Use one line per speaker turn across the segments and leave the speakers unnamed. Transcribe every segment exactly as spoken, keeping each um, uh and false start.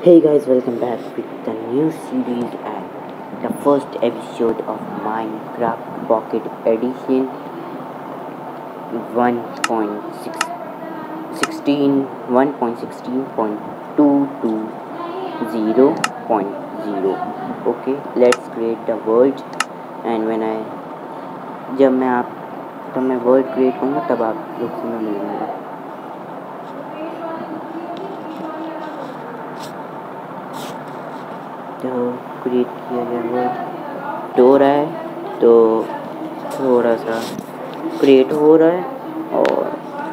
Hey guys, welcome back with the new series and the first episode of Minecraft Pocket Edition one point sixteen one point sixteen point two two zero point zero. Okay, let's create the world and when I जब मैं आप तब मैं world create करूँगा तब आप लोग से मैं मिलूँगा. तो क्रिएट किया गया वर्ड हो रहा है तो थोड़ा सा क्रिएट हो रहा है और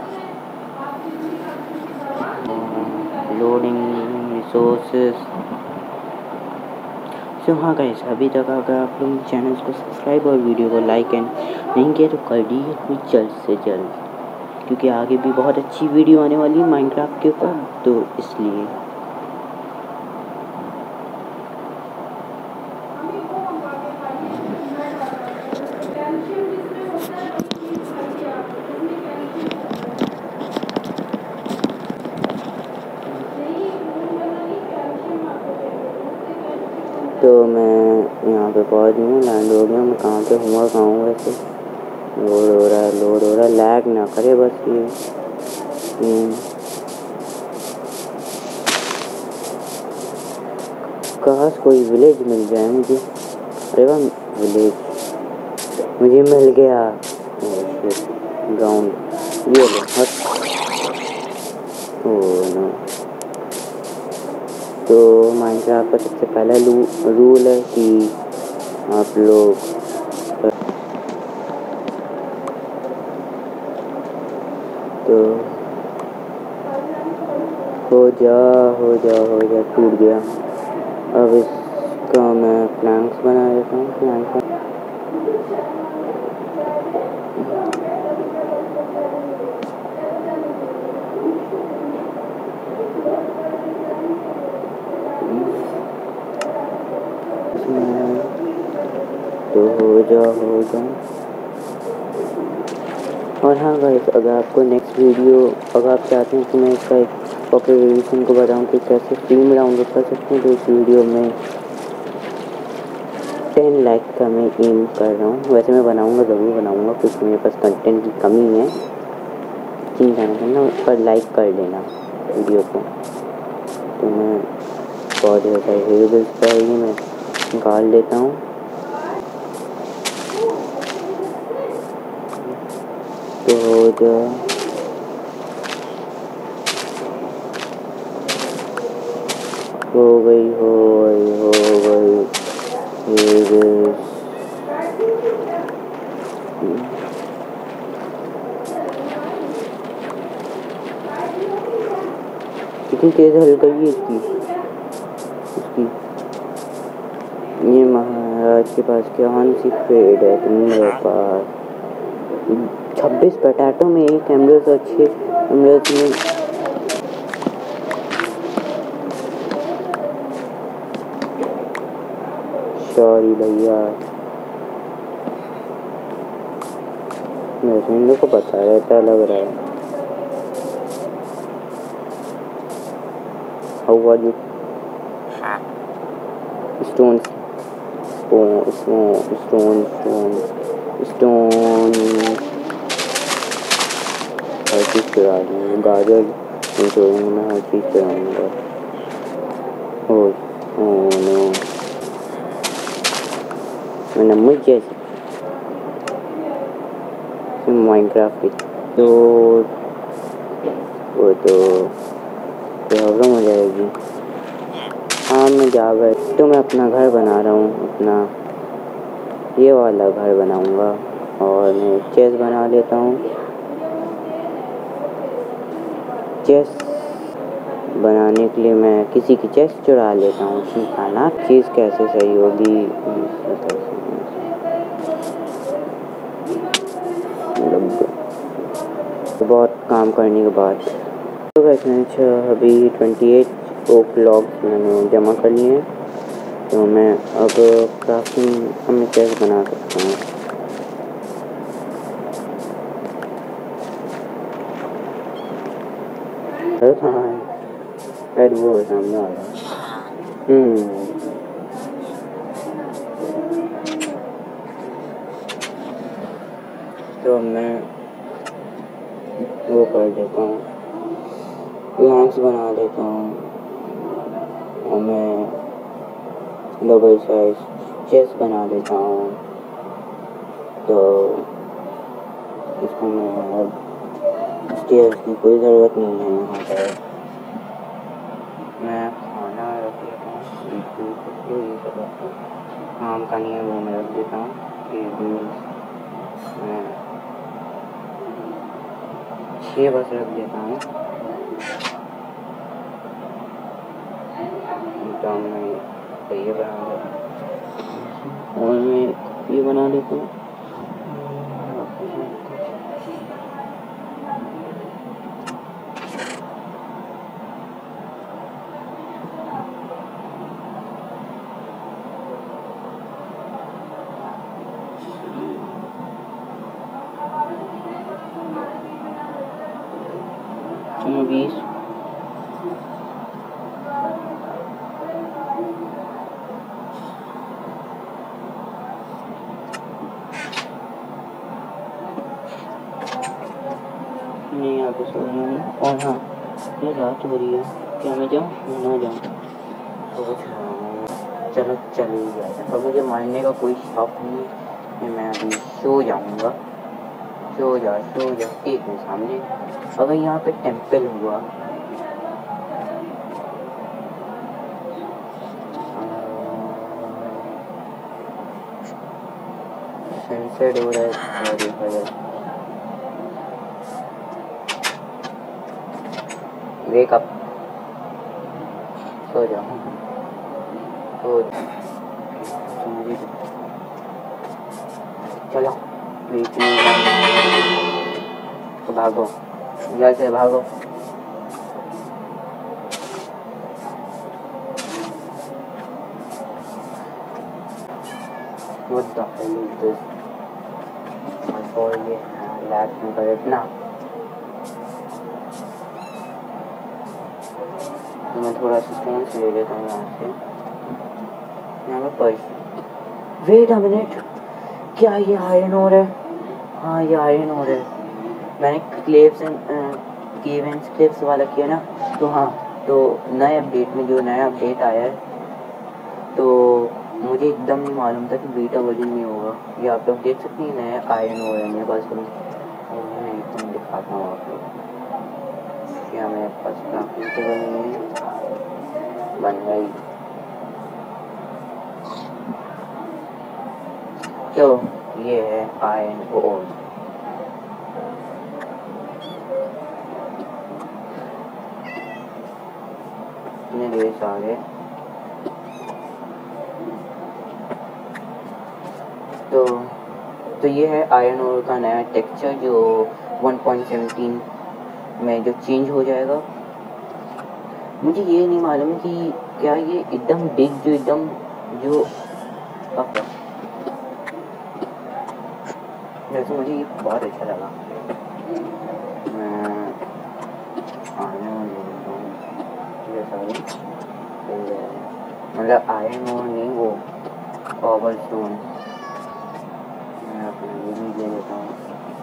लोडिंग रिसोर्सेस. सो हाँ गाइस, अभी तक अगर आप लोग चैनल को सब्सक्राइब और वीडियो को लाइक एंड नहीं किया तो कर दीजिए जल्द से जल्द, क्योंकि आगे भी बहुत अच्छी वीडियो आने वाली है माइनक्राफ्ट के ऊपर, तो इसलिए. तो मैं यहाँ पे पहुँच गया, लैंड हो गया. मैं कहाँ पे हुआ कहाँ हूँ वैसे. लोड हो रहा है लोड हो रहा है लैग ना करे बस. ये काश कोई विलेज मिल जाए मुझे. अरे वाह, विलेज मुझे मिल गया. ग्राउंड ये लो. Oh no. तो माइनक्राफ्ट का सबसे पहला रूल है कि आप लोग तो हो जा हो जा हो जा टूट गया. अब इसका मैं प्लैंक्स बना देता हूँ. प्लैंक्स तो हो जा हो जा. और हाँ गाइस, अगर आपको नेक्स्ट वीडियो अगर आप चाहते हैं कि मैं इसका एक पॉकेट एडिशन को बताऊँ कि कैसे फ्री में डाउनलोड कर सकते हैं, तो इस वीडियो में टेन लाइक का मैं एम कर रहा हूँ. वैसे मैं बनाऊँगा, ज़रूर बनाऊँगा, क्योंकि मेरे पास कंटेंट की कमी है. चिंता नहीं करना, पर लाइक कर देना वीडियो को. तो मैं बहुत ढेर सारे वेरिएबल्स चाहिए, मैं निकाल लेता हूँ. तो हो जा हो गई हो गई हो गई कितनी तेज हल गई है इसकी इसकी ये महाराज के पास क्या सी पेड़ है तुम्हारे पास. छब्बीस पटाटो में एक एमरल्ड अच्छे एमरल्ड में सॉरी भैया, मेरे इन लोग को पता रहता लग रहा है. How are you. Stone stone stone stone stone हर चीज़ चुरा दूँगा. गाजर नहीं छोड़ूँगा मैं, हर चीज़ चुराऊँगा. ओह नो, मैंने मुझे माइनक्राफ्ट की तो वो तो प्रॉब्लम हो जाएगी. हाँ मैं जा गए. तो मैं अपना घर बना रहा हूँ, अपना ये वाला घर बनाऊँगा. और मैं चेस्ट बना लेता हूँ. चेस्ट बनाने के लिए मैं किसी की चेस्ट चुरा लेता हूँ. निकालना चीज़ कैसे सही होगी, तो बहुत काम करने के बाद. तो वैसे मैंने अभी ट्वेंटी एट ओक लॉग्स मैंने जमा कर लिए हैं. तो मैं अब क्राफ्टिंग हमें चेस्ट बना सकता हूँ. हाँ है वो सामने आ रहा है. हम्म तो मैं वो कर देता हूँ, प्लांट्स बना देता हूँ और मैं डबल साइज चेस्ट बना देता हूँ। तो इसको मैं अब स्टेयर्स की कोई ज़रूरत नहीं है। यहाँ पर मैं खाना रख देता हूँ, ये सब रखता हूँ, काम का नहीं है वो मैं रख देता हूँ। मैं छः बस रख देता हूँ। तो मैं ये बना देता हूँ और मैं ये बना देता हूँ। बीस नहीं यहाँ पे सोना नहीं। और हाँ, ये रात हो रही है, क्या मैं जाऊँ ना जाऊँ सोच रहा हूँ। चलो चल ही जाए, पर मुझे मारने का कोई शौक नहीं है। मैं अभी सो जाऊँगा। सो जा सो जा। एक मिनट, सामने अगर यहाँ पे टेम्पल हुआ, सनसेट हो रहा है, देखा जाए। वेक अप, सो जाओ, सो चलो तो भागो, जैसे भागो। What the hell is this? और ये लैब में कर इतना, तो मैं थोड़ा सा स्टोन से ले लेता हूँ यहाँ से। यहाँ पे पर्स, वेट अ मिनट, क्या ये आयरन ओर है? हाँ ये आयरन ओर है। मैंने क्लेव्स एंड केव एंड क्लेव्स वाला किया ना, तो हाँ, तो नए अपडेट में जो नया अपडेट आया है, तो मुझे एकदम नहीं मालूम था कि बीटा वर्जन में होगा। ये आप लोग देख सकते हैं, नया आयरन ओर है मेरे पास। मैं एकदम दिखाता हूँ आप लोग, क्या मेरे पास क्राफ्टिंग टेबल नहीं है, बन गई। तो ये है आयरन ओर। इतने ढेर सारे, तो तो ये है आयरन ओर का नया टेक्सचर जो वन पॉइंट सेवनटीन में जो चेंज हो जाएगा। मुझे ये नहीं मालूम कि क्या ये एकदम बिग जो एकदम जो वैसे मुझे ये बहुत अच्छा लगा। मैं आयरन ओर ले लेता हूँ, ये सारी मतलब आयरन ओर नहीं, वो कॉबल स्टोन मैं अपना ये भी ले लेता हूँ।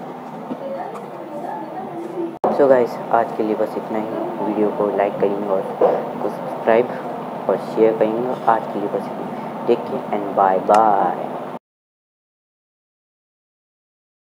सो गाइस, आज के लिए बस इतना ही। वीडियो को लाइक करेंगे और को सब्सक्राइब और शेयर करेंगे। आज के लिए बस इतना। Take care and bye bye.